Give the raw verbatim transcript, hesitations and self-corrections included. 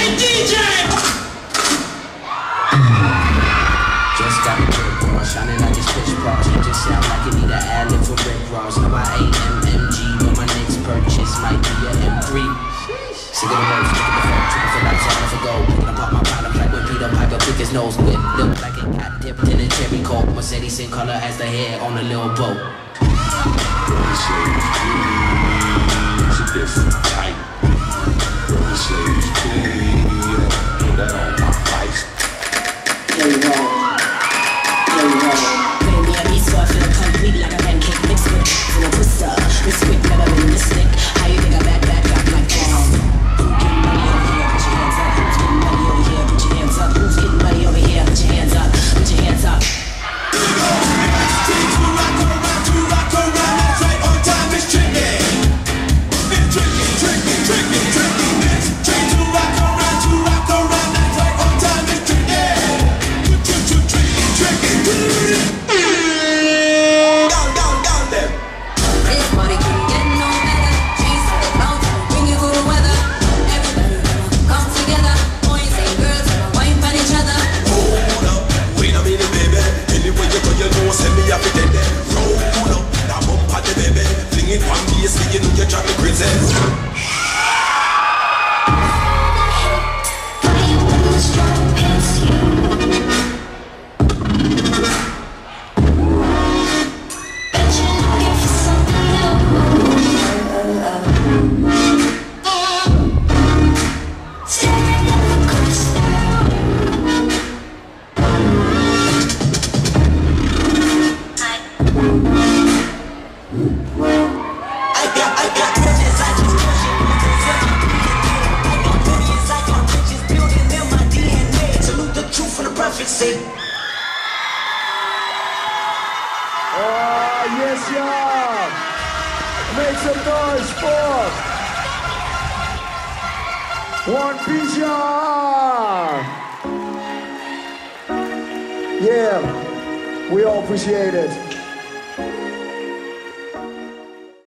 D J! Just got a good bra, shining like it's pitch bras. You just sound like you need an ad-lib for Rick Ross. Now I ain't M M G, but my next purchase might be a M three. Sick of the words, look at the phone, tripping for lights, all for gold. Picking apart my bottoms like when Peter Piper pick his nose. Whip, look like it got dipped in a cherry coke. Mercedes same color as the hair on a little boat. It's a different type. Mercedes, put that on my face. Here we go. Here we go. Putting me a beat so I feel complete like a pancake mixed with in a twister. This quick never been this thick. How you think I back back up like this? Who's getting money over here? Put your hands up. Who's getting money over here? Put your hands up. Put your hands up. Here we go. Take to rock around, to rock around. That's right on time. It's tricky. It's tricky, tricky, tricky, tricky. It's tricky to rock around, to rock around. That's right on time. It's tricky. Tricky, tricky, tricky. Down, down, down there. This money couldn't get no better. Chase the clouds, bring you good weather. Everybody gonna come together. Boys and girls gonna wipe on each other. Hold up, wait a minute, baby. Anyway you go, you know, send me up again. Roll up, that bump at the baby. Fling it one piece, you know you drive me crazy. Oh, yes, y'all! Make some noise for One Piece, y'all! Yeah, we all appreciate it.